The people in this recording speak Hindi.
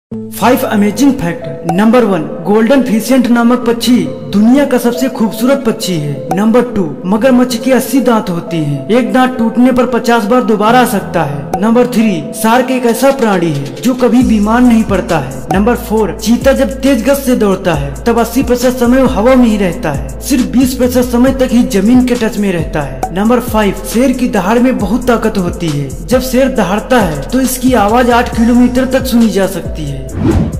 5 amazing fact. Number 1, golden pheasant नामक पक्षी दुनिया का सबसे खूबसूरत पक्षी है। नंबर 2, मगरमच्छ के 80 दांत होते हैं। एक दांत टूटने पर 50 बार दोबारा आ सकता है। नंबर 3, शार्क एक ऐसा प्राणी है जो कभी बीमार नहीं पड़ता है। नंबर 4, चीता जब तेज गति से दौड़ता है तब 80% समय वो हवा में ही रहता है, सिर्फ 20% समय तक ही जमीन के टच में रहता है। नंबर 5, शेर की दहाड़ में बहुत ताकत होती है। जब शेर दहाड़ता है तो इसकी आवाज 8 किलोमीटर तक सुनी जा सकती है।